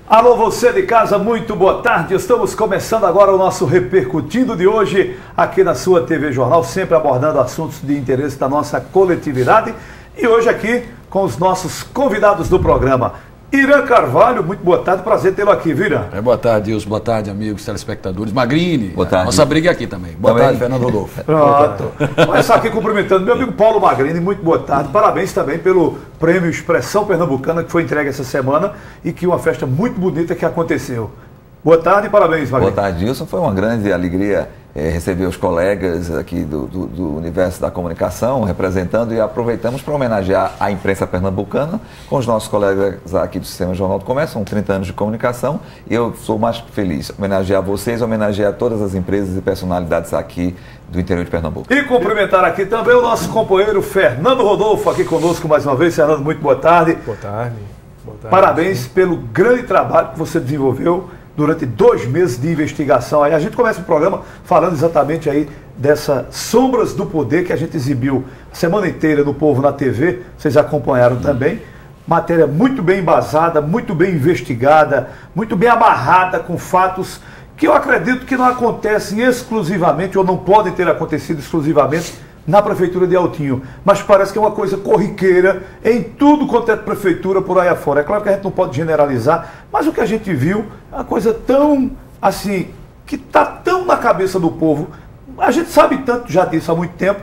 Alô, você de casa, muito boa tarde. Estamos começando agora o nosso Repercutindo de hoje aqui na sua TV Jornal, sempre abordando assuntos de interesse da nossa coletividade. E hoje aqui com os nossos convidados do programa. Irã Carvalho, muito boa tarde, prazer tê-lo aqui, viu, Irã? Boa tarde, Wilson, boa tarde, amigos telespectadores. Magrini, boa tarde. Nossa briga aqui também. Boa tarde, Fernando Rodolfo. Pronto. Começar aqui cumprimentando meu amigo Paulo Magrini, muito boa tarde. Parabéns também pelo prêmio Expressão Pernambucana que foi entregue essa semana e que uma festa muito bonita que aconteceu. Boa tarde e parabéns, Magrini. Boa tarde, Wilson. Foi uma grande alegria receber os colegas aqui do universo da comunicação, representando, e aproveitamos para homenagear a imprensa pernambucana com os nossos colegas aqui do Sistema Jornal do Comércio, são 30 anos de comunicação, e eu sou mais feliz homenagear vocês, homenagear todas as empresas e personalidades aqui do interior de Pernambuco. E cumprimentar aqui também o nosso companheiro Fernando Rodolfo, aqui conosco mais uma vez. Fernando, muito boa tarde. Boa tarde. Boa tarde. Parabéns pelo grande trabalho que você desenvolveu durante 2 meses de investigação. Aí a gente começa o programa falando exatamente aí dessas sombras do poder que a gente exibiu a semana inteira no Povo na TV, vocês acompanharam também. Matéria muito bem embasada, muito bem investigada, muito bem amarrada com fatos que eu acredito que não acontecem exclusivamente ou não podem ter acontecido exclusivamente na Prefeitura de Altinho, mas parece que é uma coisa corriqueira em tudo quanto é prefeitura por aí afora. É claro que a gente não pode generalizar, mas o que a gente viu é uma coisa tão, assim, que está tão na cabeça do povo. A gente sabe tanto já disso há muito tempo,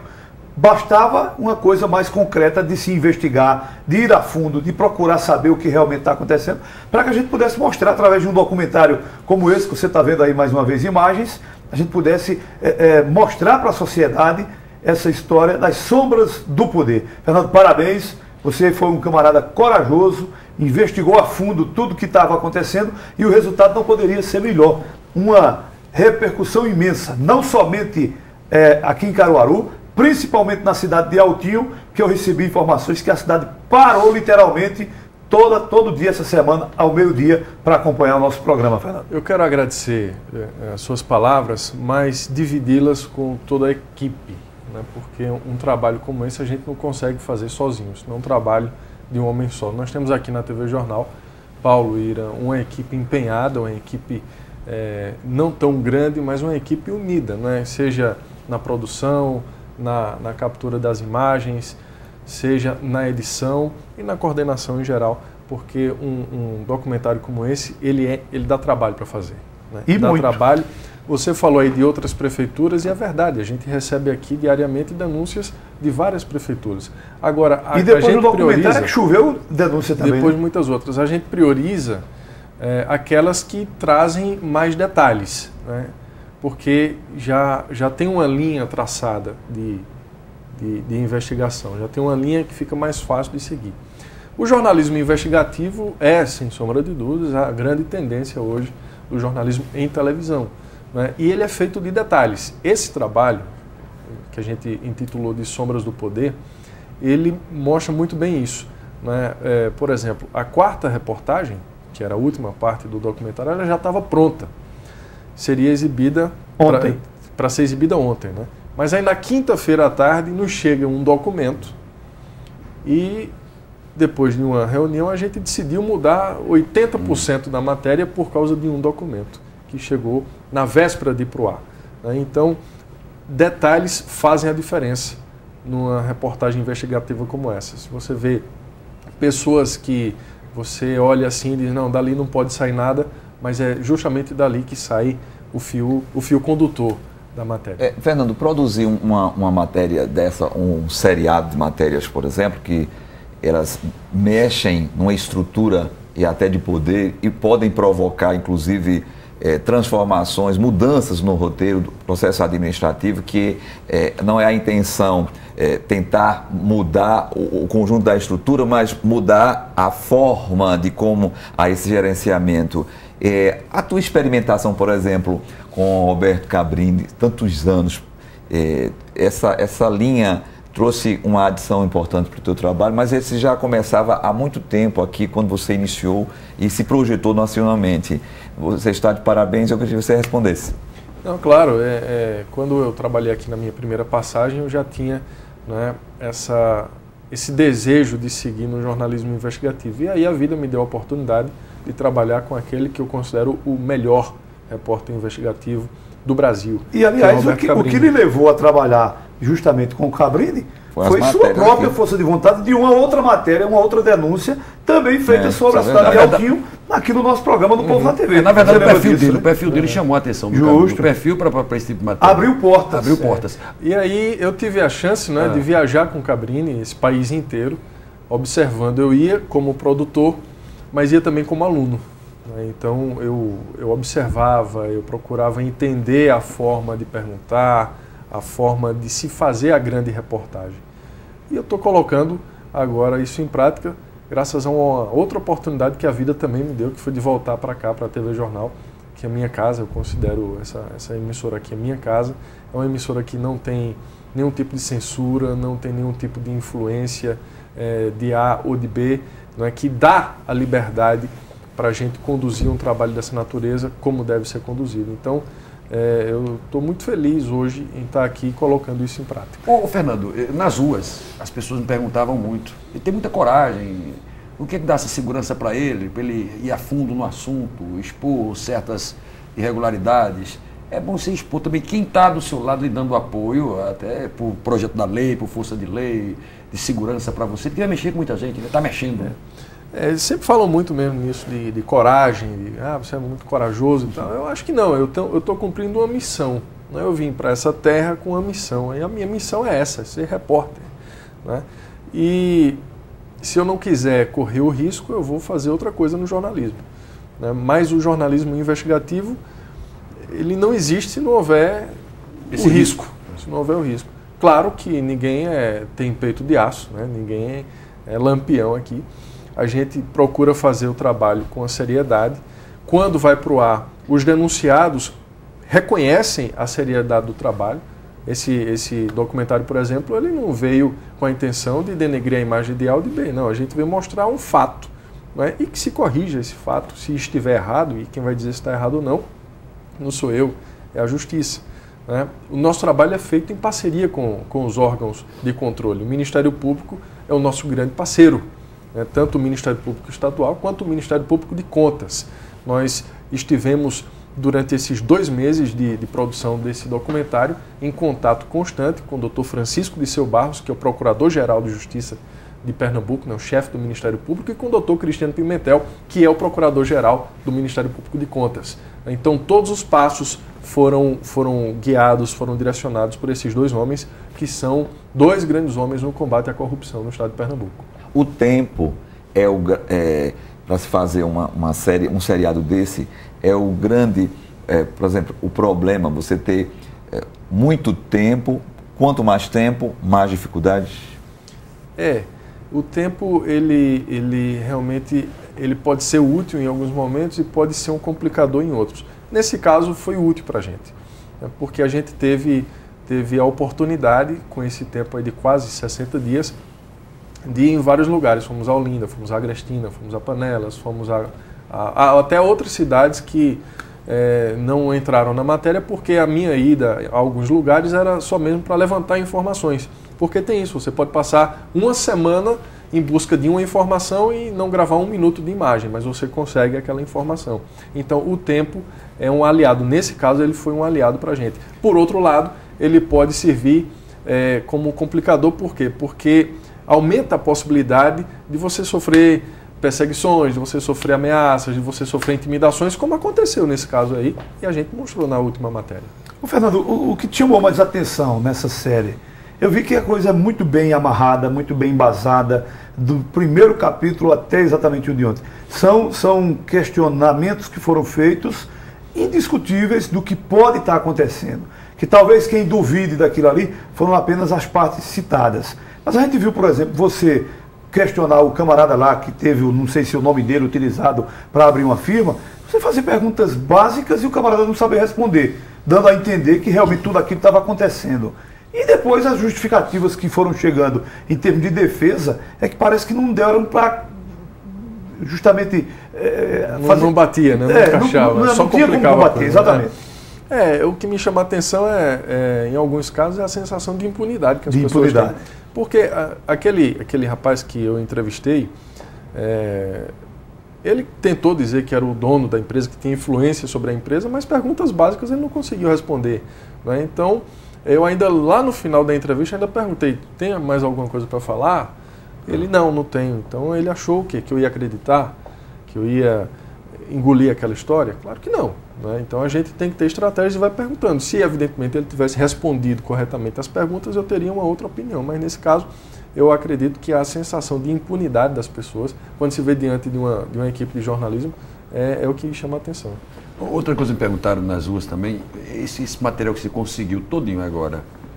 bastava uma coisa mais concreta de se investigar, de ir a fundo, de procurar saber o que realmente está acontecendo, para que a gente pudesse mostrar através de um documentário como esse, que você está vendo aí mais uma vez imagens, a gente pudesse mostrar para a sociedade essa história das sombras do poder. Fernando, parabéns, você foi um camarada corajoso, investigou a fundo tudo o que estava acontecendo e o resultado não poderia ser melhor. Uma repercussão imensa, não somente aqui em Caruaru, principalmente na cidade de Altinho, que eu recebi informações que a cidade parou literalmente todo dia essa semana, ao meio-dia, para acompanhar o nosso programa, Fernando. Eu quero agradecer as suas palavras, mas dividi-las com toda a equipe, né? Porque um trabalho como esse a gente não consegue fazer sozinhos, não é um trabalho de um homem só. Nós temos aqui na TV Jornal, Paulo, Ira, uma equipe empenhada, uma equipe não tão grande, mas uma equipe unida, né? Seja na produção, na captura das imagens, seja na edição e na coordenação em geral, porque um documentário como esse, ele dá trabalho para fazer, né? E dá muito trabalho. Você falou aí de outras prefeituras e é verdade, a gente recebe aqui diariamente denúncias de várias prefeituras. Agora, e depois do documentário que choveu denúncia também. Depois muitas outras. A gente prioriza aquelas que trazem mais detalhes, né? Porque já tem uma linha traçada de investigação, já tem uma linha que fica mais fácil de seguir. O jornalismo investigativo é, sem sombra de dúvidas, a grande tendência hoje do jornalismo em televisão, né? E ele é feito de detalhes. Esse trabalho, que a gente intitulou de Sombras do Poder, ele mostra muito bem isso, né? Por exemplo, a 4ª reportagem, que era a última parte do documentário, ela já estava pronta. Seria exibida ontem. Para ser exibida ontem, né? Mas aí na quinta-feira à tarde nos chega um documento e depois de uma reunião a gente decidiu mudar 80% da matéria por causa de um documento que chegou na véspera de ir para o ar, né? Então, detalhes fazem a diferença numa reportagem investigativa como essa. Se você vê pessoas que você olha assim e diz, não, dali não pode sair nada, mas é justamente dali que sai o fio condutor da matéria. Fernando, produzir uma matéria dessa, um seriado de matérias, por exemplo, que elas mexem numa estrutura e até de poder e podem provocar, inclusive, transformações, mudanças no roteiro do processo administrativo, que não é a intenção tentar mudar o conjunto da estrutura, mas mudar a forma de como há esse gerenciamento. A tua experimentação, por exemplo, com o Roberto Cabrini, tantos anos, essa linha trouxe uma adição importante para o teu trabalho, mas esse já começava há muito tempo aqui, quando você iniciou e se projetou nacionalmente. Você está de parabéns, eu queria que você respondesse. Não, claro, quando eu trabalhei aqui na minha primeira passagem, eu já tinha, né, esse desejo de seguir no jornalismo investigativo. E aí a vida me deu a oportunidade de trabalhar com aquele que eu considero o melhor repórter investigativo do Brasil. E, aliás, o que lhe levou a trabalhar justamente com o Cabrini foi sua própria força de vontade de uma outra matéria, uma outra denúncia, também feita sobre a cidade de Alquinho, aqui no nosso programa do Povo na TV. Na verdade, o perfil dele chamou a atenção do Cabrini. O perfil para esse tipo de matéria. Abriu portas. E aí eu tive a chance, né, de viajar com o Cabrini, esse país inteiro, observando. Eu ia como produtor, mas ia também como aluno. Então eu observava, eu procurava entender a forma de perguntar, a forma de se fazer a grande reportagem. E eu estou colocando agora isso em prática, graças a uma outra oportunidade que a vida também me deu, que foi de voltar para cá, para a TV Jornal, que é a minha casa. Eu considero essa emissora aqui a minha casa. É uma emissora que não tem nenhum tipo de censura, não tem nenhum tipo de influência de A ou de B, não é, que dá a liberdade para a gente conduzir um trabalho dessa natureza como deve ser conduzido. Então, eu estou muito feliz hoje em estar aqui colocando isso em prática. Ô, Fernando, nas ruas as pessoas me perguntavam muito, ele tem muita coragem, o que dá essa segurança para ele ir a fundo no assunto, expor certas irregularidades? É bom você expor também quem está do seu lado lhe dando apoio, até por projeto da lei, por força de lei, de segurança para você. Tem que mexer com muita gente, está mexendo. Sempre falam muito mesmo nisso de coragem, você é muito corajoso e tal. Eu acho que não, eu estou cumprindo uma missão. Né? Eu vim para essa terra com uma missão, e a minha missão é essa, ser repórter. Né? E se eu não quiser correr o risco, eu vou fazer outra coisa no jornalismo. Né? Mas o jornalismo investigativo, ele não existe se não houver o risco. Se não houver o risco. Claro que ninguém tem peito de aço, né? Ninguém é lampião aqui. A gente procura fazer o trabalho com a seriedade. Quando vai para o ar, os denunciados reconhecem a seriedade do trabalho. Esse documentário, por exemplo, ele não veio com a intenção de denegrir a imagem de A ou de B. Não, a gente veio mostrar um fato, né? E que se corrija esse fato, se estiver errado, e quem vai dizer se está errado ou não sou eu, é a justiça. Né? O nosso trabalho é feito em parceria com os órgãos de controle. O Ministério Público é o nosso grande parceiro. Tanto o Ministério Público Estadual quanto o Ministério Público de Contas. Nós estivemos, durante esses 2 meses de produção desse documentário, em contato constante com o Dr. Francisco Disseu Barros, que é o Procurador-Geral de Justiça de Pernambuco, né, o chefe do Ministério Público, e com o Dr. Cristiano Pimentel, que é o Procurador-Geral do Ministério Público de Contas. Então, todos os passos foram guiados, foram direcionados por esses 2 homens, que são 2 grandes homens no combate à corrupção no estado de Pernambuco. O tempo para se fazer um seriado desse, é o grande, por exemplo, o problema, você ter muito tempo, quanto mais tempo, mais dificuldades? O tempo, ele realmente pode ser útil em alguns momentos e pode ser um complicador em outros. Nesse caso, foi útil para a gente, né, porque a gente teve a oportunidade, com esse tempo aí de quase 60 dias, de ir em vários lugares. Fomos a Olinda, fomos a Agrestina, fomos a Panelas, fomos até outras cidades que não entraram na matéria, porque a minha ida a alguns lugares era só mesmo para levantar informações. Porque tem isso, você pode passar uma semana em busca de uma informação e não gravar 1 minuto de imagem, mas você consegue aquela informação. Então o tempo é um aliado. Nesse caso ele foi um aliado para a gente. Por outro lado, ele pode servir como complicador. Por quê? Porque aumenta a possibilidade de você sofrer perseguições, de você sofrer ameaças, de você sofrer intimidações, como aconteceu nesse caso aí, e a gente mostrou na última matéria. Fernando, o que chamou mais atenção nessa série, eu vi que a coisa é muito bem amarrada, muito bem embasada, do primeiro capítulo até exatamente o de ontem. São questionamentos que foram feitos, indiscutíveis, do que pode estar acontecendo. Que talvez quem duvide daquilo ali foram apenas as partes citadas. Mas a gente viu, por exemplo, você questionar o camarada lá que teve, não sei se o nome dele utilizado para abrir uma firma, você fazer perguntas básicas e o camarada não saber responder, dando a entender que realmente tudo aquilo estava acontecendo. E depois as justificativas que foram chegando em termos de defesa é que parece que não deram para justamente fazer... Não batia, né? Não encaixava, só complicava. Não bater, exatamente. O que me chama a atenção em alguns casos, é a sensação de impunidade que as pessoas têm. Porque aquele rapaz que eu entrevistei, Ele tentou dizer que era o dono da empresa, que tinha influência sobre a empresa, mas perguntas básicas ele não conseguiu responder, né? Então, eu ainda, lá no final da entrevista, ainda perguntei, tem mais alguma coisa para falar? Ele, não tenho. Então, ele achou o quê? Que eu ia acreditar? Que eu ia engolir aquela história? Claro que não, né? Então, a gente tem que ter estratégias e vai perguntando. Se, evidentemente, ele tivesse respondido corretamente as perguntas, eu teria uma outra opinião. Mas, nesse caso, eu acredito que a sensação de impunidade das pessoas, quando se vê diante de uma equipe de jornalismo, é o que chama a atenção. Outra coisa que me perguntaram nas ruas também, esse material que você conseguiu todinho agora,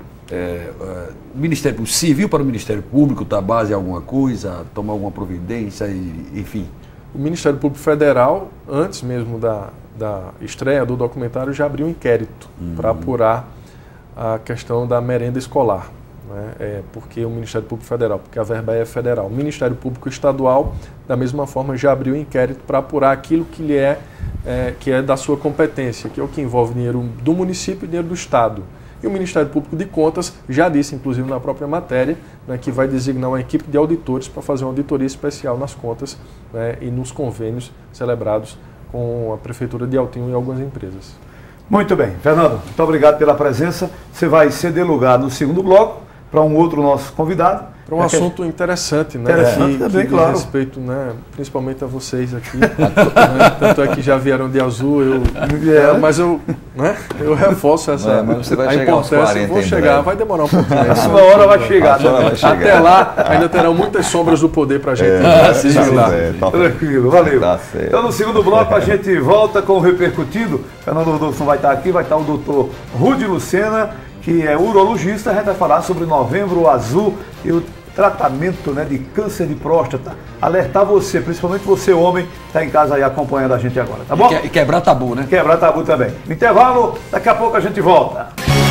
o Ministério Público, serviu para o Ministério Público, dar base a alguma coisa, tomar alguma providência, enfim? O Ministério Público Federal, antes mesmo da estreia do documentário, já abriu um inquérito para apurar a questão da merenda escolar. Né? Porque o Ministério Público Federal, porque a verba é federal. O Ministério Público Estadual, da mesma forma, já abriu inquérito para apurar aquilo que que é da sua competência, que é o que envolve dinheiro do município e dinheiro do Estado. E o Ministério Público de Contas já disse, inclusive na própria matéria, né, que vai designar uma equipe de auditores para fazer uma auditoria especial nas contas, né, e nos convênios celebrados com a Prefeitura de Altinho e algumas empresas. Muito bem. Fernando, muito obrigado pela presença. Você vai ceder lugar no segundo bloco para um outro nosso convidado. Para um assunto interessante, né? Interessante também, que claro. diz respeito, né, principalmente a vocês aqui. Né, tanto é que já vieram de azul, mas eu reforço essa mas você vai a chegar aos importância. 40 Vou chegar, vai demorar um pouquinho. A sua hora vai chegar. Até lá, ainda terão muitas sombras do poder para a gente assistir lá. Tranquilo, valeu. Tá certo. Então, no segundo bloco, a gente volta com o Repercutindo. Fernando Rodolfo não vai estar aqui, vai estar o doutor Rudy Lucena, que é urologista. A gente vai falar sobre Novembro Azul e o tratamento, né, de câncer de próstata. Alertar você, principalmente você, homem, que está em casa aí acompanhando a gente agora, tá bom? E quebrar tabu, né? Quebrar tabu também. Intervalo, daqui a pouco a gente volta.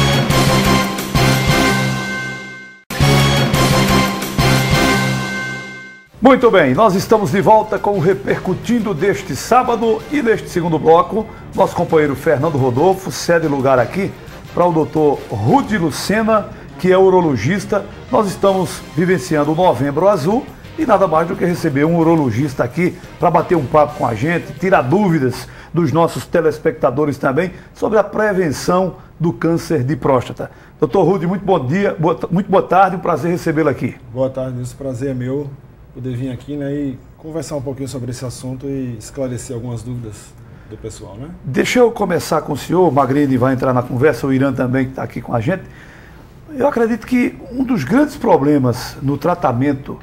Muito bem, nós estamos de volta com o Repercutindo deste sábado e neste segundo bloco, nosso companheiro Fernando Rodolfo cede lugar aqui para o doutor Rudy Lucena, que é urologista. Nós estamos vivenciando o Novembro Azul e nada mais do que receber um urologista aqui para bater um papo com a gente, tirar dúvidas dos nossos telespectadores também sobre a prevenção do câncer de próstata. Doutor Rudy, muito bom dia, muito boa tarde, um prazer recebê-lo aqui. Boa tarde, esse prazer é meu poder vir aqui, né, e conversar um pouquinho sobre esse assunto e esclarecer algumas dúvidas do pessoal, né? Deixa eu começar com o senhor, o Magrini vai entrar na conversa, o Irã também que está aqui com a gente. Eu acredito que um dos grandes problemas no tratamento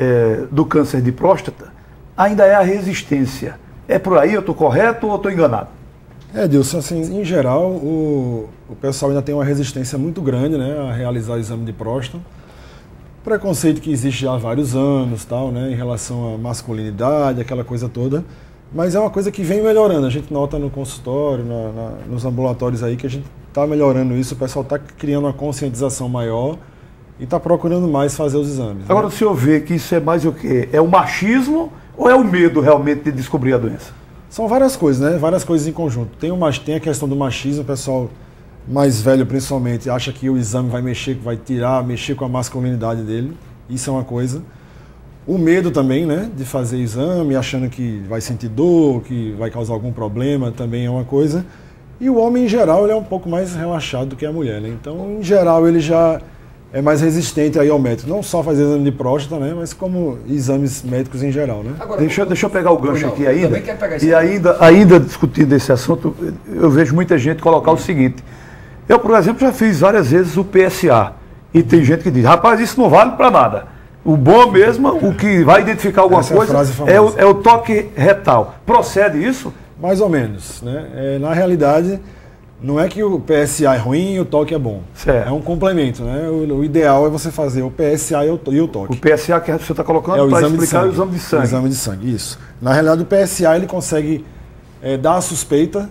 do câncer de próstata ainda é a resistência. É por aí, eu estou correto ou estou enganado? Edilson, assim, em geral, o pessoal ainda tem uma resistência muito grande, né, a realizar o exame de próstata. Preconceito que existe já há vários anos, tal, né, em relação à masculinidade, aquela coisa toda. Mas é uma coisa que vem melhorando. A gente nota no consultório, nos ambulatórios aí, que a gente está melhorando isso. O pessoal está criando uma conscientização maior e está procurando mais fazer os exames. Agora, né? o senhor vê que isso é mais o quê? É o machismo ou é o medo realmente de descobrir a doença? São várias coisas, né? Várias coisas em conjunto. Tem a questão do machismo, o pessoal mais velho principalmente acha que o exame vai mexer com a masculinidade dele. Isso é uma coisa. O medo também, né, de fazer exame, achando que vai sentir dor, que vai causar algum problema, também é uma coisa. E o homem, em geral, ele é um pouco mais relaxado do que a mulher, né? Então, em geral, ele já é mais resistente aí ao método. Não só fazer exame de próstata, né, mas como exames médicos em geral, né? Agora, deixa eu pegar o gancho aqui ainda. E ainda. ainda discutindo esse assunto, eu vejo muita gente colocar o seguinte. Eu, por exemplo, já fiz várias vezes o PSA. E tem gente que diz, rapaz, isso não vale para nada. O bom mesmo, o que vai identificar alguma coisa, é o toque retal. Procede isso? Mais ou menos, né? Na realidade, não é que o PSA é ruim e o toque é bom. Certo. É um complemento, né? O ideal é você fazer o PSA e o toque. O PSA que você está colocando para explicar o exame de sangue. O exame de sangue, isso. Na realidade, o PSA ele consegue dar a suspeita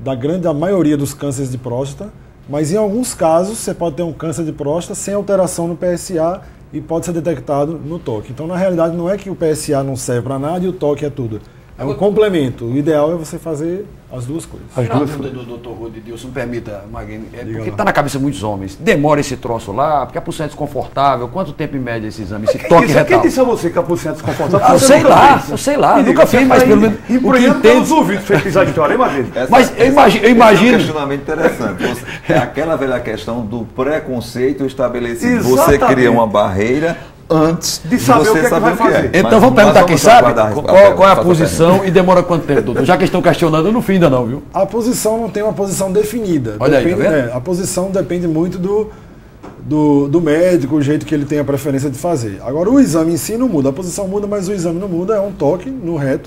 da maioria dos cânceres de próstata, mas em alguns casos você pode ter um câncer de próstata sem alteração no PSA e pode ser detectado no toque. Então, na realidade, não é que o PSA não serve para nada e o toque é tudo. É um complemento. O ideal é você fazer as duas coisas. As duas do coisas. Dr. Rodilson, me permita, Magno, Diga porque lá. está na cabeça de muitos homens. Demora esse troço lá, porque a pulsão é desconfortável. Quanto tempo em média esse exame? Esse toque Quem retal? disse a você que a pulsão é desconfortável? Eu Você sei nunca lá, fez. eu sei lá, Me nunca diga, fiz, mas pelo menos o que empreendendo entende. pelos ouvidos, você fez a história, hein, Madeira? Mas eu Esse é um imagino. questionamento interessante. É aquela velha questão do preconceito estabelecido. Você Exatamente. cria uma barreira antes De saber você o que é que saber vai fazer. Então Mas- vamos perguntar mas quem sabe aguardar qual é a faça posição e demora quanto tempo, doutor? Já que estão questionando, eu não fim ainda não, viu? A posição não tem uma posição definida. Olha aí, tá vendo? A posição depende muito do médico, o jeito que ele tem a preferência de fazer. Agora, o exame em si não muda. A posição muda, mas o exame não muda. É um toque no reto.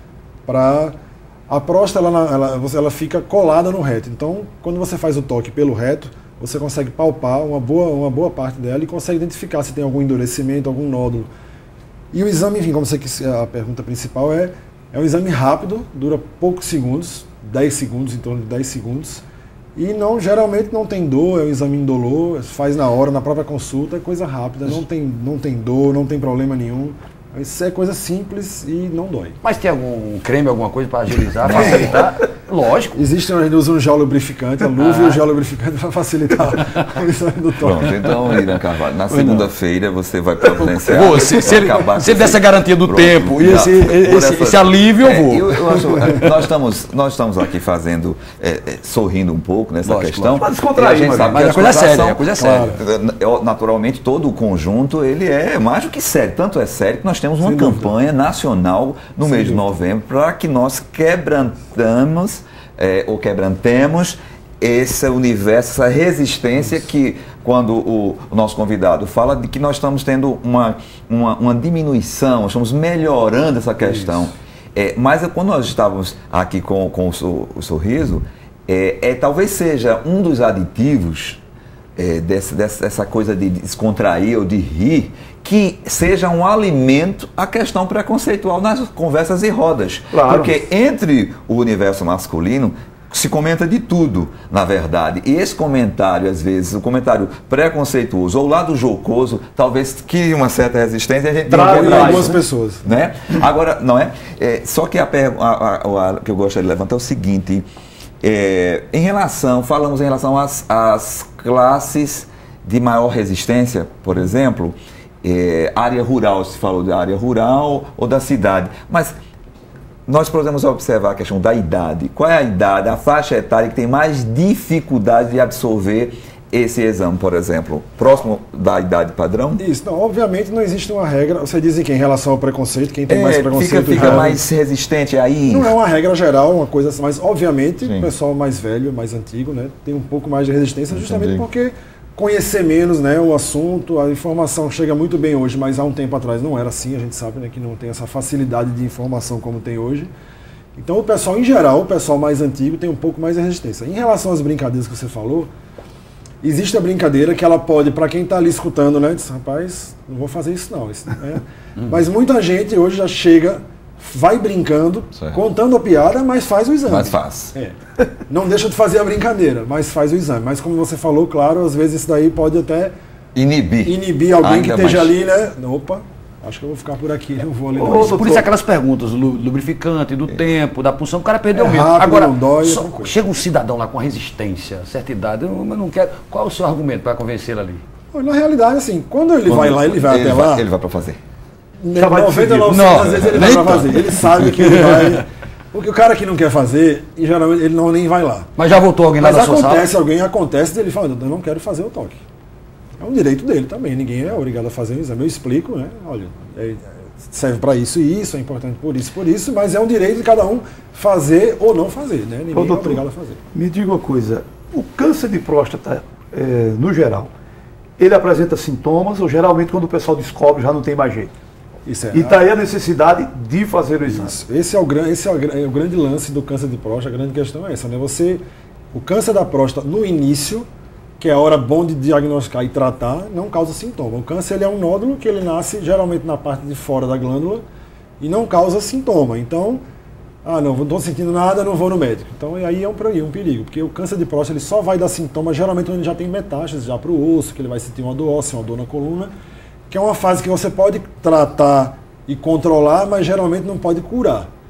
A próstata ela fica colada no reto. Então, quando você faz o toque pelo reto, você consegue palpar uma boa parte dela e consegue identificar se tem algum endurecimento, algum nódulo. E o exame, enfim, como você quis, a pergunta principal é um exame rápido, dura poucos segundos, 10 segundos, em torno de 10 segundos. E geralmente não tem dor, é um exame indolor, faz na hora, na própria consulta, é coisa rápida, não tem dor, não tem problema nenhum. Isso é coisa simples e não dói. Mas tem algum creme, alguma coisa para agilizar, facilitar? Lógico. Existe, a gente usa um gel lubrificante, a luva e o gel lubrificante para facilitar o exame do toque. Pronto, então, Irã Carvalho, na segunda-feira você vai providenciar. Vou, se ele der essa garantia do Pronto, tempo e esse alívio, eu vou. Eu acho, nós estamos aqui fazendo, sorrindo um pouco nessa Lógico, questão. Para descontrair, E a gente sabe mas que a coisa é séria, descontração, a coisa é séria. Naturalmente, todo o conjunto ele é mais do que sério. Tanto é sério que nós temos uma campanha nacional no mês de novembro para que nós quebrantemos esse universo, essa resistência que, quando o nosso convidado fala de que nós estamos tendo uma diminuição, estamos melhorando essa questão. Mas quando nós estávamos aqui com o sorriso, talvez seja um dos aditivos dessa coisa de descontrair ou de rir, que seja um alimento à questão preconceitual nas conversas e rodas. Claro. Porque entre o universo masculino se comenta de tudo, na verdade. E esse comentário, às vezes, o comentário preconceituoso ou o lado jocoso, talvez crie uma certa resistência e a gente tem que Em quebrar algumas isso, pessoas. né? Agora, não é? Só que a que eu gostaria de levantar é o seguinte, falamos em relação às classes de maior resistência, por exemplo, área rural, se falou da área rural ou da cidade, mas nós podemos observar a questão da idade. Qual é a idade, a faixa etária que tem mais dificuldade de absorver esse exame, por exemplo? Próximo da idade padrão? Isso, não, obviamente não existe uma regra. Você diz que em relação ao preconceito, quem tem mais preconceito fica mais resistente aí. Não é uma regra geral, uma coisa assim, mas obviamente Sim. o pessoal mais velho, mais antigo, né, tem um pouco mais de resistência, justamente porque conhecer menos, né, o assunto, a informação chega muito bem hoje, mas há um tempo atrás não era assim, a gente sabe, né, que não tem essa facilidade de informação como tem hoje. Então o pessoal, em geral, o pessoal mais antigo tem um pouco mais de resistência. Em relação às brincadeiras que você falou, existe a brincadeira que ela pode, para quem está ali escutando, né, diz, rapaz, não vou fazer isso não. Mas muita gente hoje já chega, vai brincando, Certo. contando a piada, mas faz o exame. Mas faz. Não deixa de fazer a brincadeira, mas faz o exame. Mas como você falou, claro, às vezes isso daí pode até inibir alguém Ainda que esteja mais. ali, né? Opa, acho que eu vou ficar por aqui, não vou ali. não. Por isso aquelas perguntas, lubrificante, do tempo, da punção, o cara perdeu É o medo. rápido, Agora, não dói, é tranquilo. chega um cidadão lá com resistência, certa idade, eu não quero. Qual é o seu argumento para convencê-lo ali? Na realidade, assim, quando ele vai lá, ele vai até lá, Ele vai para fazer. Já vai 99% Não, das vezes ele vai nem pra fazer. Ele sabe que ele vai. Porque o cara que não quer fazer, e geralmente ele nem vai lá. Mas já voltou alguém lá Mas da sua sala? acontece dele falar, eu não quero fazer o toque. É um direito dele também, ninguém é obrigado a fazer o exame. Eu explico, né? Olha, serve para isso e isso, é importante por isso, mas é um direito de cada um fazer ou não fazer, né? Ninguém é doutor, obrigado a fazer. Me diga uma coisa, o câncer de próstata, no geral, ele apresenta sintomas ou geralmente quando o pessoal descobre já não tem mais jeito? Isso é. E daí a necessidade de fazer o exame. Isso. Esse é o grande lance do câncer de próstata, a grande questão é essa, né? O câncer da próstata no início, que é a hora bom de diagnosticar e tratar, não causa sintoma. O câncer ele é um nódulo que ele nasce geralmente na parte de fora da glândula e não causa sintoma. Então, não estou sentindo nada, não vou no médico. Então aí é um perigo, porque o câncer de próstata ele só vai dar sintoma geralmente quando ele já tem metástase já para o osso, que ele vai sentir uma dor óssea, uma dor na coluna, que é uma fase que você pode tratar e controlar, mas geralmente não pode curar.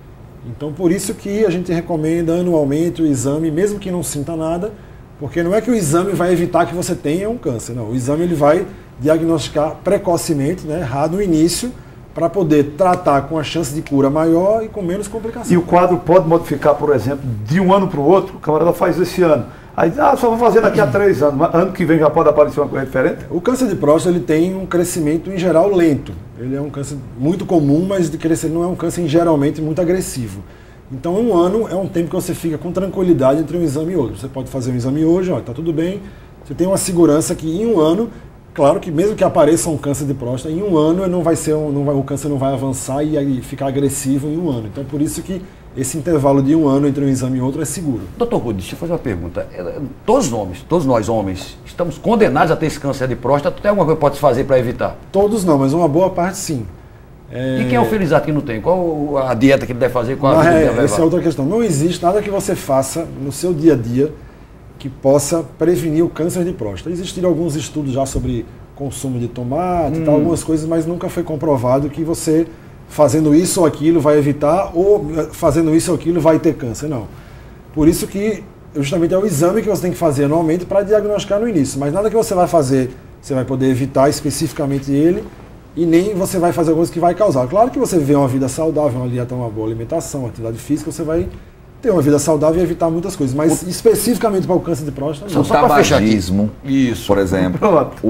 Então, por isso que a gente recomenda anualmente o exame, mesmo que não sinta nada, porque não é que o exame vai evitar que você tenha um câncer, não. O exame ele vai diagnosticar precocemente, né, no início, para poder tratar com a chance de cura maior e com menos complicações. E o quadro pode modificar, por exemplo, de um ano para o outro, o camarada faz esse ano. Aí, só vou fazer daqui a 3 anos. Mas ano que vem já pode aparecer uma coisa diferente? O câncer de próstata ele tem um crescimento, em geral, lento. Ele é um câncer muito comum, mas de crescer não é um câncer geralmente muito agressivo. Então, um ano é um tempo que você fica com tranquilidade entre um exame e outro. Você pode fazer um exame hoje, está tudo bem. Você tem uma segurança que em um ano, claro que mesmo que apareça um câncer de próstata, em um ano não vai ser o câncer não vai avançar e ficar agressivo em um ano. Então, por isso que esse intervalo de um ano entre um exame e outro é seguro. Doutor Rudi, deixa eu fazer uma pergunta. Todos nós homens, estamos condenados a ter esse câncer de próstata. Tem alguma coisa que pode se fazer para evitar? Todos não, mas uma boa parte sim. E quem é o felizardo que não tem? Qual a dieta que ele deve fazer? Qual a vida que ele deve levar? Essa é outra questão. Não existe nada que você faça no seu dia a dia que possa prevenir o câncer de próstata. Existiram alguns estudos já sobre consumo de tomate e tal, algumas coisas, mas nunca foi comprovado que você fazendo isso ou aquilo vai evitar, ou fazendo isso ou aquilo vai ter câncer, não. Por isso que justamente é o exame que você tem que fazer anualmente para diagnosticar no início, mas nada que você vai fazer, você vai poder evitar especificamente ele, e nem você vai fazer coisas que vai causar. Claro que você vê uma vida saudável, uma dieta, uma boa alimentação, uma atividade física, você vai ter uma vida saudável e evitar muitas coisas, mas especificamente para o câncer de próstata, não. O tabagismo, isso, por exemplo,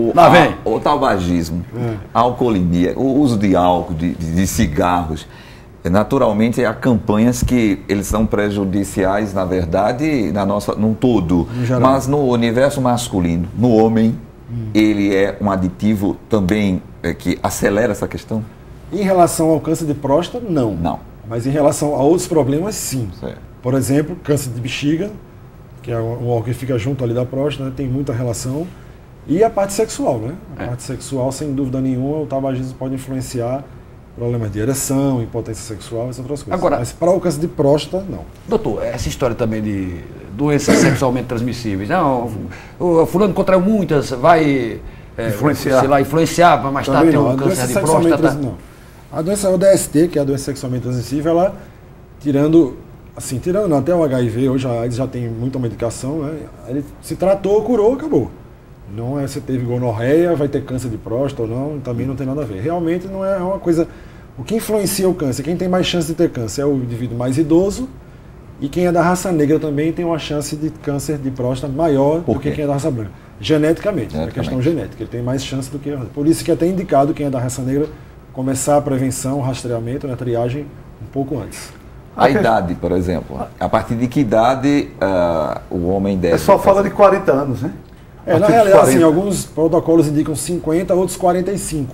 o tabagismo, a alcoolemia, o uso de álcool, de cigarros, naturalmente há campanhas que eles são prejudiciais, na verdade, num todo, mas no universo masculino, no homem, ele é um aditivo também que acelera essa questão? Em relação ao câncer de próstata, não. Não. Mas em relação a outros problemas, sim. Certo. Por exemplo, câncer de bexiga, que é um órgão que fica junto ali da próstata, né, tem muita relação. E a parte sexual, né? A parte sexual, sem dúvida nenhuma, o tabagismo pode influenciar problemas de ereção, impotência sexual, essas outras coisas. Agora, mas para o câncer de próstata, não. Doutor, essa história também de doenças sexualmente transmissíveis, não, o fulano contraiu muitas, vai influenciar, vai mais tarde ter um câncer de próstata. Não. A doença é o DST, que é a doença sexualmente transmissível, ela tirando até o HIV, hoje a AIDS já tem muita medicação, né? Ele se tratou, curou, acabou. Não é se teve gonorreia, vai ter câncer de próstata ou não, também não tem nada a ver. Realmente não é uma coisa... O que influencia o câncer, quem tem mais chance de ter câncer é o indivíduo mais idoso, e quem é da raça negra também tem uma chance de câncer de próstata maior do que quem é da raça branca. Geneticamente, é questão genética, ele tem mais chance do que... Por isso que é até indicado quem é da raça negra começar a prevenção, o rastreamento, a triagem um pouco antes. A idade, por exemplo. A partir de que idade o homem deve... É só fala de 40 anos, né? Na realidade, assim, alguns protocolos indicam 50, outros 45.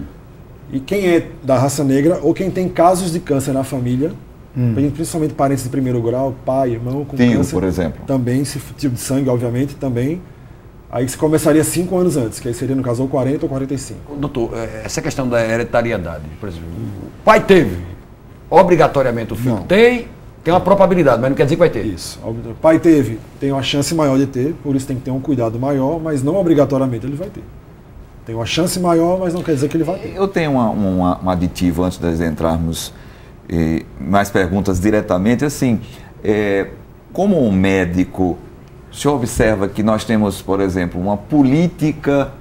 E quem é da raça negra, ou quem tem casos de câncer na família, principalmente parentes de primeiro grau, pai, irmão com câncer, por exemplo. Também, tipo de sangue, obviamente, também. Aí você começaria 5 anos antes, que aí seria, no caso, ou 40 ou 45. Doutor, essa questão da hereditariedade, por exemplo, o pai teve, obrigatoriamente o filho tem uma probabilidade, mas não quer dizer que vai ter. Isso. O pai tem uma chance maior de ter, por isso tem que ter um cuidado maior, mas não obrigatoriamente ele vai ter. Tem uma chance maior, mas não quer dizer que ele vai ter. Eu tenho um aditivo, antes de nós entrarmos mais perguntas diretamente, assim, como um médico, o senhor observa que nós temos, por exemplo, uma política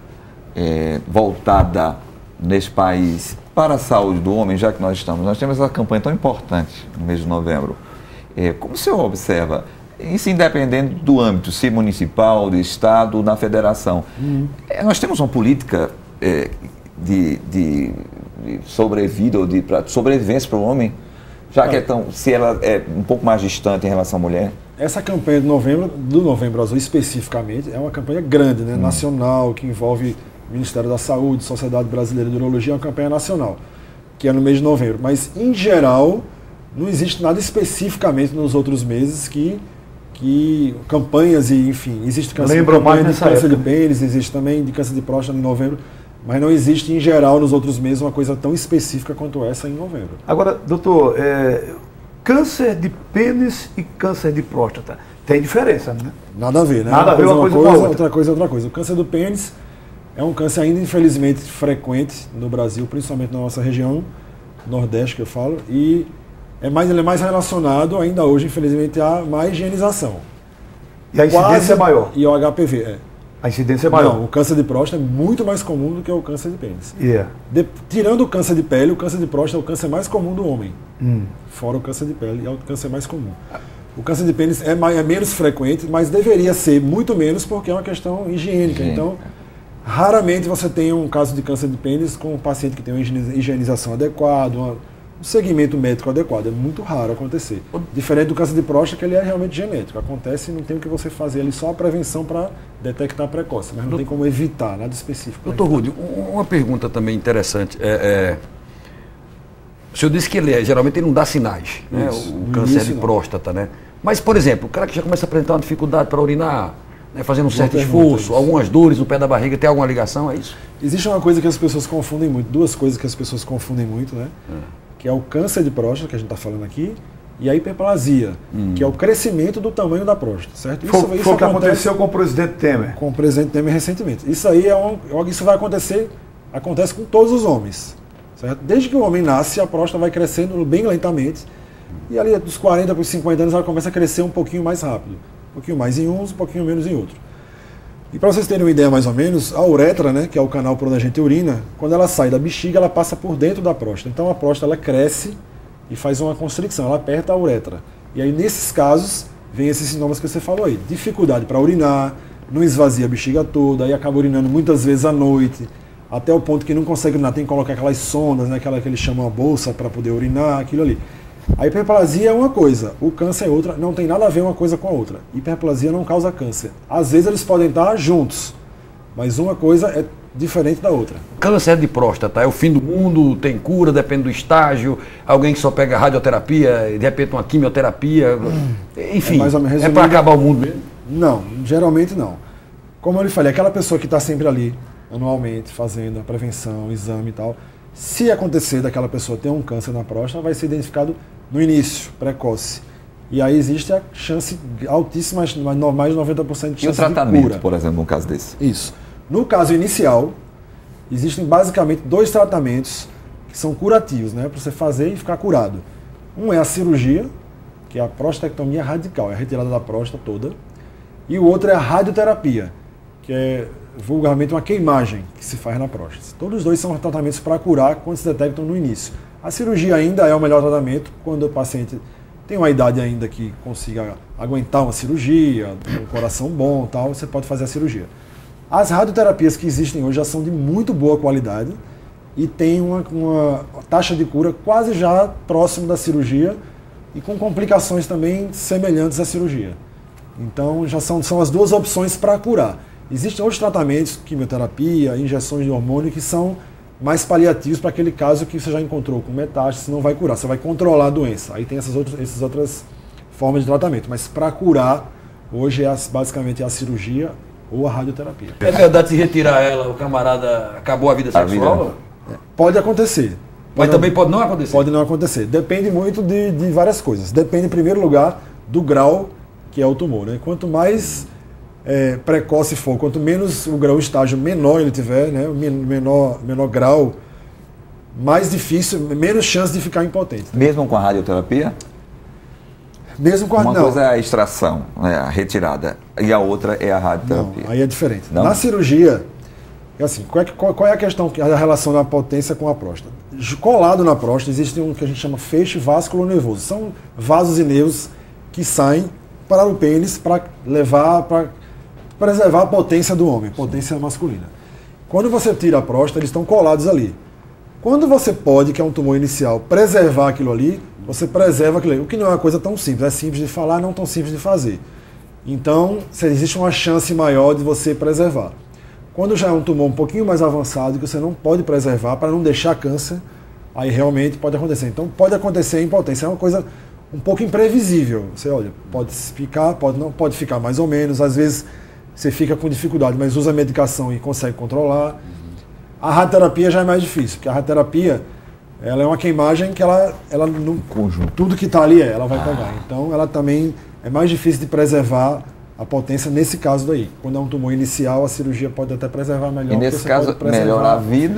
voltada neste país para a saúde do homem, já que nós temos essa campanha tão importante no mês de novembro. Como o senhor observa, isso independente do âmbito, se municipal, de estado ou na federação, nós temos uma política de sobrevida ou de sobrevivência para o homem, já que se ela é um pouco mais distante em relação à mulher? Essa campanha do Novembro Azul especificamente, é uma campanha grande, né, nacional, que envolve Ministério da Saúde, Sociedade Brasileira de Urologia, é uma campanha nacional, que é no mês de novembro. Mas, em geral, não existe nada especificamente nos outros meses que campanhas e, enfim, existe campanha de câncer de pênis, existe também de câncer de próstata em novembro, mas não existe, em geral, nos outros meses, uma coisa tão específica quanto essa em novembro. Agora, doutor, câncer de pênis e câncer de próstata, tem diferença, né? Nada a ver, né? Nada a ver uma coisa com a outra. Outra coisa. O câncer do pênis é um câncer ainda, infelizmente, frequente no Brasil, principalmente na nossa região, Nordeste que eu falo, e ele é mais relacionado ainda hoje, infelizmente, a má higienização. E a incidência é maior? E o HPV, A incidência é maior? Não, o câncer de próstata é muito mais comum do que o câncer de pênis. Yeah. Tirando o câncer de pele, o câncer de próstata é o câncer mais comum do homem. Fora o câncer de pele, é o câncer mais comum. O câncer de pênis é menos frequente, mas deveria ser muito menos porque é uma questão higiênica. Então, raramente você tem um caso de câncer de pênis com um paciente que tem uma higienização adequada, um segmento médico adequado. É muito raro acontecer. Diferente do câncer de próstata, que ele é realmente genético. Acontece e não tem o que você fazer ali, só a prevenção para detectar precoce, mas não tem como evitar, nada específico. Doutor Rudy, uma pergunta também interessante. O senhor disse que geralmente ele não dá sinais, né? O câncer de próstata, né? Mas, por exemplo, o cara que já começa a apresentar uma dificuldade para urinar, né, fazendo um certo esforço, algumas dores no pé da barriga, tem alguma ligação a isso? Existe uma coisa que as pessoas confundem muito, duas coisas que as pessoas confundem muito, né? Que é o câncer de próstata, que a gente está falando aqui, e a hiperplasia, que é o crescimento do tamanho da próstata, certo? Foi o que aconteceu com o presidente Temer. Com o presidente Temer recentemente. Isso aí isso vai acontecer, acontece com todos os homens, certo? Desde que o homem nasce, a próstata vai crescendo bem lentamente, e ali dos 40 para os 50 anos ela começa a crescer um pouquinho mais rápido. Um pouquinho mais em uns, um pouquinho menos em outro. E para vocês terem uma ideia mais ou menos, a uretra, né, que é o canal por onde a gente urina, quando ela sai da bexiga, ela passa por dentro da próstata. Então a próstata ela cresce e faz uma constricção, ela aperta a uretra. E aí nesses casos, vem esses sintomas que você falou aí. Dificuldade para urinar, não esvazia a bexiga toda, aí acaba urinando muitas vezes à noite, até o ponto que não consegue urinar, tem que colocar aquelas sondas, né, aquela que eles chamam a bolsa para poder urinar, aquilo ali. A hiperplasia é uma coisa, o câncer é outra, não tem nada a ver uma coisa com a outra. Hiperplasia não causa câncer. Às vezes eles podem estar juntos, mas uma coisa é diferente da outra. Câncer de próstata é o fim do mundo, tem cura, depende do estágio, alguém que só pega radioterapia, de repente uma quimioterapia, enfim, é para acabar o mundo mesmo? Não, geralmente não. Como eu lhe falei, aquela pessoa que está sempre ali, anualmente, fazendo a prevenção, exame e tal, se acontecer daquela pessoa ter um câncer na próstata, vai ser identificado no início, precoce. E aí existe a chance altíssima, mais de 90% de chance de cura. E o tratamento, por exemplo, num caso desse? Isso. No caso inicial, existem basicamente 2 tratamentos que são curativos, né, para você fazer e ficar curado. Um é a cirurgia, que é a prostatectomia radical, é a retirada da próstata toda. E o outro é a radioterapia, que é vulgarmente uma queimagem que se faz na próstata. Todos os dois são tratamentos para curar quando se detectam no início. A cirurgia ainda é o melhor tratamento quando o paciente tem uma idade ainda que consiga aguentar uma cirurgia, um coração bom, tal, você pode fazer a cirurgia. As radioterapias que existem hoje já são de muito boa qualidade e tem uma taxa de cura quase já próximo da cirurgia e com complicações também semelhantes à cirurgia. Então já são as duas opções para curar. Existem outros tratamentos, quimioterapia, injeções de hormônio, que são mais paliativos para aquele caso que você já encontrou com metástase, não vai curar, você vai controlar a doença. Aí tem essas outras formas de tratamento. Mas para curar, hoje basicamente é a cirurgia ou a radioterapia. É verdade, se retirar ela, o camarada acabou a vida sexual? Pode acontecer. Mas também pode não acontecer? Pode não acontecer. Depende muito de várias coisas. Depende, em primeiro lugar, do grau que é o tumor, né? Quanto mais precoce for, quanto menos o estágio menor ele tiver, né, menor grau, mais difícil, menos chance de ficar impotente. Mesmo com a radioterapia? Mesmo com a Uma coisa é a extração, né, a retirada, e a outra é a radioterapia. Não, aí é diferente. Não? Na cirurgia, assim, qual é a questão, a relação da potência com a próstata? Colado na próstata existe um que a gente chama feixe vasculonervoso. São vasos e nervos que saem para o pênis para preservar a potência do homem, potência masculina. Quando você tira a próstata, eles estão colados ali. Quando você pode, que é um tumor inicial, preservar aquilo ali, você preserva aquilo ali. O que não é uma coisa tão simples. É simples de falar, não tão simples de fazer. Então, existe uma chance maior de você preservar. Quando já é um tumor um pouquinho mais avançado, que você não pode preservar para não deixar câncer, aí realmente pode acontecer. Então, pode acontecer a impotência. É uma coisa um pouco imprevisível. Você olha, pode ficar, pode ficar mais ou menos. Às vezes, você fica com dificuldade, mas usa a medicação e consegue controlar. A radioterapia já é mais difícil, porque a radioterapia ela é uma queimagem que ela no conjunto. Tudo que está ali ela vai pegar. Então ela também é mais difícil de preservar a potência nesse caso daí. Quando é um tumor inicial, a cirurgia pode até preservar melhor. E nesse caso, melhorar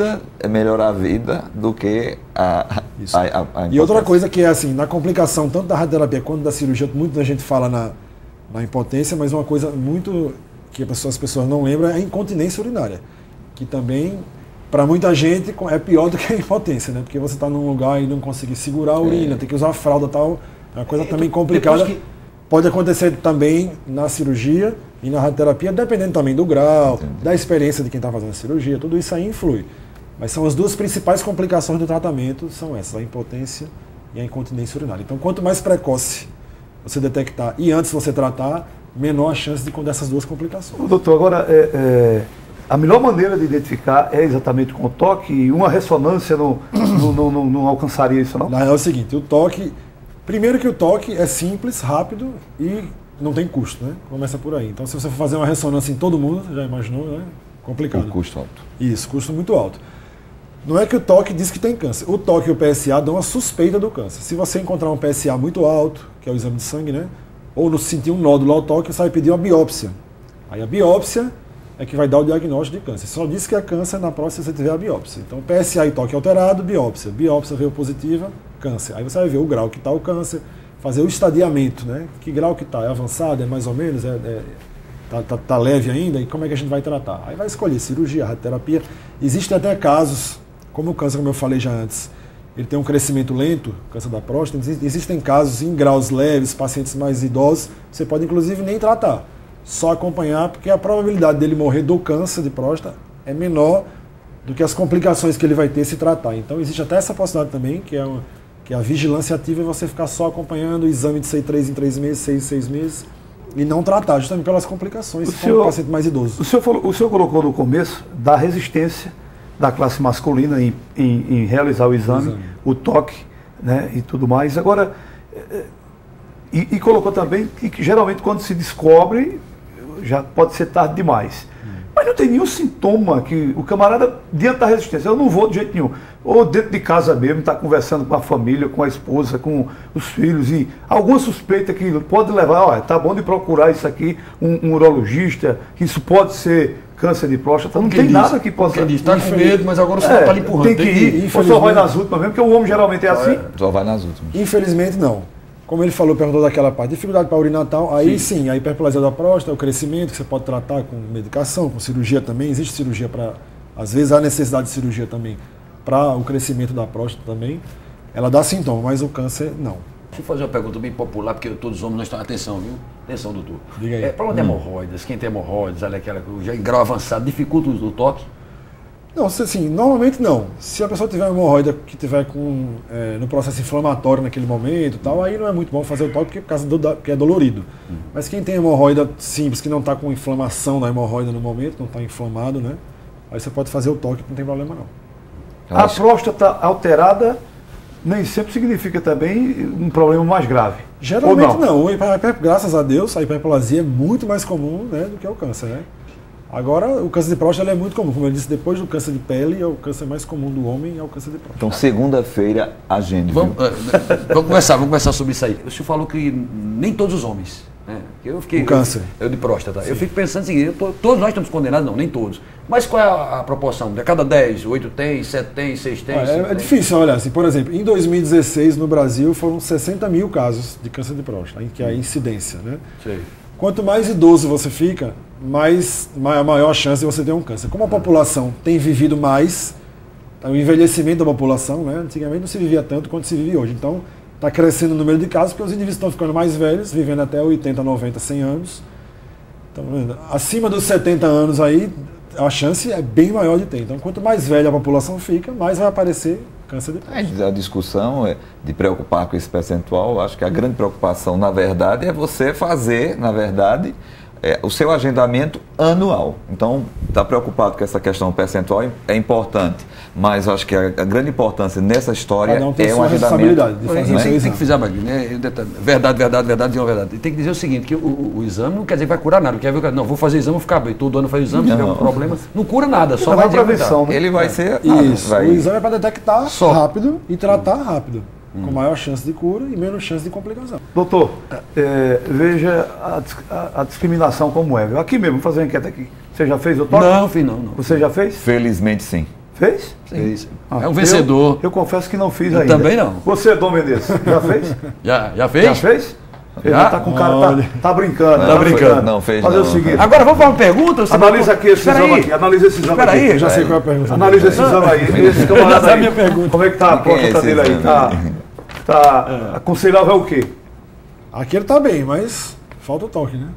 a vida do que a E outra coisa que é assim, na complicação tanto da radioterapia quanto da cirurgia, muita gente fala na impotência, mas uma coisa muito que as pessoas não lembram é a incontinência urinária, que também, para muita gente, é pior do que a impotência, né? Porque você está num lugar e não conseguir segurar a urina, tem que usar a fralda e tal, é uma coisa também complicada. Pode acontecer também na cirurgia e na radioterapia, dependendo também do grau, da experiência de quem está fazendo a cirurgia, tudo isso aí influi. Mas são as duas principais complicações do tratamento, são essas, a impotência e a incontinência urinária. Então, quanto mais precoce você detectar e antes você tratar, menor a chance de com dessas duas complicações. Doutor, agora, a melhor maneira de identificar é exatamente com o toque, e uma ressonância não alcançaria isso, não? Na real é o seguinte, o toque... Primeiro que o toque é simples, rápido e não tem custo, né? Começa por aí. Então, se você for fazer uma ressonância em todo mundo, já imaginou, né? Complicado. Um custo alto. Isso, custo muito alto. Não é que o toque diz que tem câncer. O toque e o PSA dão a suspeita do câncer. Se você encontrar um PSA muito alto, que é o exame de sangue, né? Ou não sentir um nódulo ao toque, você vai pedir uma biópsia. Aí a biópsia é que vai dar o diagnóstico de câncer. Só diz que é câncer na próstata se você tiver a biópsia. Então, PSA e toque alterado, biópsia. Biópsia veio positiva, câncer. Aí você vai ver o grau que está o câncer, fazer o estadiamento, né? Que grau que está? É avançado? É mais ou menos? Tá leve ainda? E como é que a gente vai tratar? Aí vai escolher cirurgia, radioterapia. Existem até casos, como o câncer, como eu falei já antes, ele tem um crescimento lento, câncer da próstata. Existem casos em graus leves, pacientes mais idosos, você pode inclusive nem tratar, só acompanhar, porque a probabilidade dele morrer do câncer de próstata é menor do que as complicações que ele vai ter se tratar. Então existe até essa possibilidade também, que é a vigilância ativa, é você ficar só acompanhando o exame de 3 em 3 meses, 6 em 6 meses, e não tratar, justamente pelas complicações, se for um paciente mais idoso. O senhor colocou no começo da resistência da classe masculina em realizar o exame, o toque, né, e tudo mais. Agora, e colocou também que geralmente quando se descobre, já pode ser tarde demais. Mas não tem nenhum sintoma que o camarada, diante da resistência, eu não vou de jeito nenhum. Ou dentro de casa mesmo, está conversando com a família, com a esposa, com os filhos, e alguma suspeita que pode levar, olha, tá bom de procurar isso aqui, um urologista, que isso pode ser câncer de próstata, não tem nada que possa... Ele está com medo, mas agora você está lhe empurrando. Tem que ir, ou só vai nas últimas mesmo, porque o homem geralmente é assim. Só vai nas últimas. Infelizmente não. Como ele falou, perguntou daquela parte, dificuldade para urinar tal, aí sim, a hiperplasia da próstata, o crescimento, que você pode tratar com medicação, com cirurgia também, existe cirurgia para, às vezes há necessidade de cirurgia também, para o crescimento da próstata também, ela dá sintoma, mas o câncer não. Deixa eu fazer uma pergunta bem popular, porque todos os homens não estão... Atenção, viu? Atenção, doutor. Diga aí. Problema de hemorroidas, quem tem hemorroidas, aquela já em grau avançado, dificulta o toque? Não, assim, normalmente não. Se a pessoa tiver uma hemorroida que tiver no processo inflamatório naquele momento e tal, aí não é muito bom fazer o toque porque é dolorido. Mas quem tem hemorroida simples, que não está com inflamação da hemorroida no momento, não está inflamado, né? Aí você pode fazer o toque, não tem problema não. A próstata alterada nem sempre significa também um problema mais grave. Geralmente não. Graças a Deus, a hiperplasia é muito mais comum, né, do que o câncer, né? Agora, o câncer de próstata é muito comum. Como eu disse, depois do câncer de pele, é o câncer mais comum do homem, é o câncer de próstata. Então, segunda-feira, agende. Vamos conversar sobre isso aí. O senhor falou que nem todos os homens, né? O câncer. Eu de próstata. Sim. Eu fico pensando o seguinte, todos nós estamos condenados, não, nem todos. Mas qual é a proporção? De cada 10, 8 tem, 7 tem, 6 tem? É difícil olhar assim. Por exemplo, em 2016, no Brasil, foram 60 mil casos de câncer de próstata, que é a incidência, né? Sei. Quanto mais idoso você fica, maior a chance de você ter um câncer. Como a população tem vivido mais, o envelhecimento da população, né? Antigamente não se vivia tanto quanto se vive hoje. Então, está crescendo o número de casos, porque os indivíduos estão ficando mais velhos, vivendo até 80, 90, 100 anos. Então, acima dos 70 anos aí, a chance é bem maior de ter. Então, quanto mais velha a população fica, mais vai aparecer câncer de próstata. A discussão é de preocupar com esse percentual. Acho que a grande preocupação, na verdade, é você fazer, na verdade, o seu agendamento anual. Então, está preocupado com essa questão percentual, é importante. Mas acho que a grande importância nessa história é o agendamento. De fazer tem que fazer, né? Verdade, dizer uma verdade. Tem que dizer o seguinte, que o exame não quer dizer que vai curar nada. Quer ver, não, vou fazer exame, vou ficar bem. Todo ano faz exame, se tiver um problema. Não cura nada, só vai prevenção. Né? Ele vai ser... Isso, o exame é para detectar rápido e tratar rápido. com maior chance de cura e menos chance de complicação. Doutor, veja a discriminação como é. Aqui mesmo, vou fazer uma enquete aqui. Você já fez o toque? Não, fiz não. Você já fez? Felizmente sim. Fez? Fez. É um vencedor. Eu confesso que não fiz Eu ainda. também não. Você, Dom Mendes, já fez? Já fez? Já fez? Ele Já? tá com cara, tá brincando. Não, tá brincando. não fez Fazer não. o seguinte. Agora vamos fazer uma pergunta? Você Analisa aqui esse Espera exame aí. aqui. Analisa esse exame Espera aqui. aí. Eu já sei qual é a pergunta. Analisa esse exame aí. Esse camarada é a aí. minha pergunta. Como é que tá a Quem é próstata esse dele aí? exame? Tá aconselhável o quê? Aqui ele tá bem, mas falta o toque, né?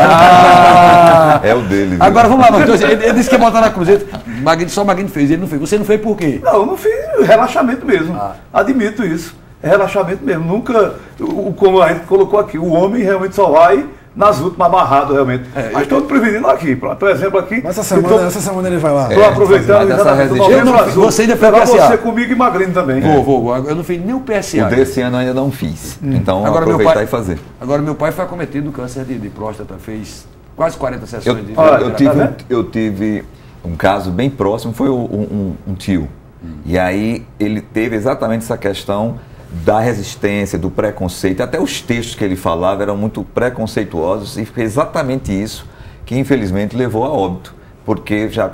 É o dele. viu? Agora vamos lá, Matheus. Ele disse que ia botar na cruzeta. Só o Magno fez, ele não fez. Você não fez por quê? Não, eu não fiz relaxamento mesmo. Admito isso. É relaxamento mesmo. Nunca, como a gente colocou aqui, o homem realmente só vai nas últimas amarrado realmente. Mas estou prevenindo aqui, por exemplo aqui. Mas essa semana ele vai lá. Estou aproveitando mas essa exatamente o resistência- Novembro Eu não- Azul. você ainda fez Pra PSA? você comigo e Magrinho também. Vou. Eu não fiz nem o PSA. O desse ano eu ainda não fiz. Então Agora, meu aproveitar pai- e fazer. Agora, meu pai foi acometido do câncer de próstata, fez quase 40 Eu, sessões de Olha, eu tive um caso bem próximo, foi um tio. E aí ele teve exatamente essa questão da resistência, do preconceito. Até os textos que ele falava eram muito preconceituosos e foi exatamente isso que infelizmente levou a óbito. Porque já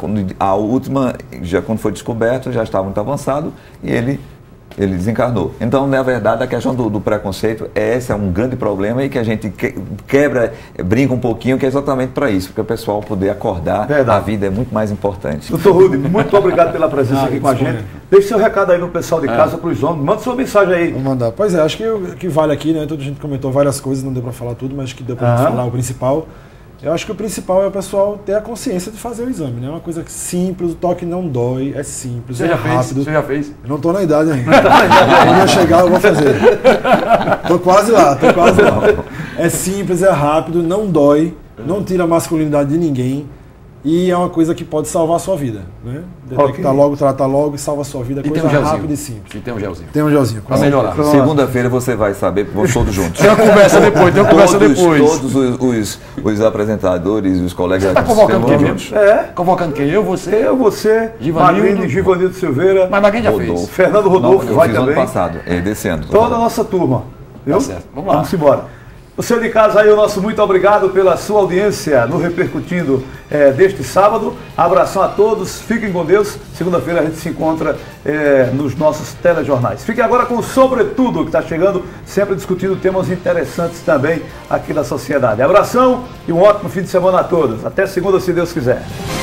quando foi descoberto, já estava muito avançado e ele desencarnou. Então, na verdade, a questão do preconceito, esse é um grande problema e que a gente quebra, brinca um pouquinho, que é exatamente para isso, porque o pessoal poder acordar, Verdade. a vida é muito mais importante. Doutor Rudy, muito obrigado pela presença aqui com a gente. Deixe seu recado aí no pessoal de casa, para os homens. Manda sua mensagem aí. Vou mandar. Pois é, acho que o que vale aqui, né? Toda a gente comentou várias coisas, não deu para falar tudo, mas acho que deu para falar o principal. Eu acho que o principal é o pessoal ter a consciência de fazer o exame, né? É uma coisa simples, o toque não dói, é simples, Você é já fez? rápido. Você já fez? Eu não tô na idade ainda. Quando eu chegar, eu vou fazer. Tô quase lá. É simples, é rápido, não dói, não tira a masculinidade de ninguém. E é uma coisa que pode salvar a sua vida, né? Detectar logo, tratar logo e salva a sua vida. E tem Coisa um gelzinho. rápida e simples. E tem um gelzinho. Tem um gelzinho. Pra melhorar. Segunda-feira você vai saber, porque vamos todos juntos. Tem uma conversa depois, Todos os apresentadores, os colegas Tá convocando quem juntos. mesmo? Convocando quem? Você, Givanildo. Magrinho, Givanildo Silveira, Mas Magno já Rodolfo. fez. Fernando Rodolfo, Eu vai fiz ano também. passado, desse ano. Toda a nossa turma. Viu? Tá certo. Vamos lá. Vamos embora. Você de casa aí, o nosso muito obrigado pela sua audiência no Repercutindo deste sábado. Abração a todos, fiquem com Deus. Segunda-feira a gente se encontra nos nossos telejornais. Fiquem agora com o Sobretudo, que está chegando, sempre discutindo temas interessantes também aqui da sociedade. Abração e um ótimo fim de semana a todos. Até segunda, se Deus quiser.